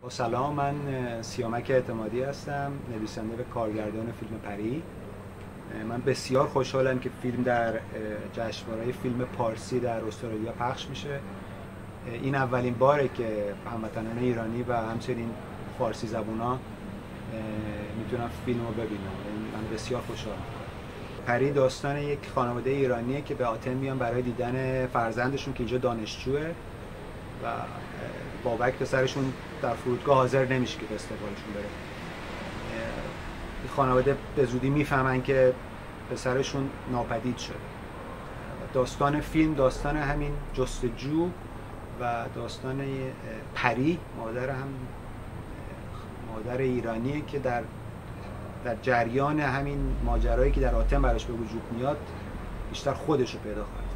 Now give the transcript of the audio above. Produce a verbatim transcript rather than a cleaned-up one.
سلام، من سیامک اعتمادی هستم، نویسنده و کارگردان فیلم پری. من بسیار خوشحالم که فیلم در جشنواره فیلم پارسی در استرالیا پخش میشه. این اولین باره که هموطنان ایرانی و همچنین فارسی زبونا میتونن فیلم رو ببینن. من بسیار خوشحالم. پری داستان یک خانواده ایرانیه که به آتن میان برای دیدن فرزندشون که اینجا دانشجوه و بابک پسرشون در فرودگاه حاضر نمیشه که به استقبالشون بره. این خانواده به زودی میفهمن که پسرشون ناپدید شده. داستان فیلم داستان همین جستجو و داستان پری، مادر هم مادر ایرانیه که در در جریان همین ماجرایی که در آتن براش به وجود میاد بیشتر خودش رو پیدا کنه.